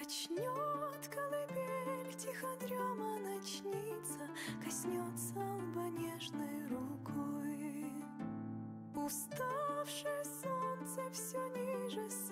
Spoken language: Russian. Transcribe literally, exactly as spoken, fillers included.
Качнет колыбель, тихо дрема ночница, коснется лба нежной рукой. Уставшее солнце все ниже